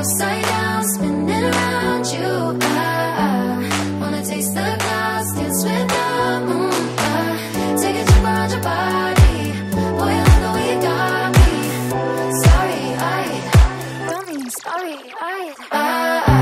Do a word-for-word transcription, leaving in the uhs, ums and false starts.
upside down, spinning around you. I wanna taste the clouds, dance with the moon. I take a trip around your body, boy, I love the way you got me. Sorry, I don't mean sorry, I, I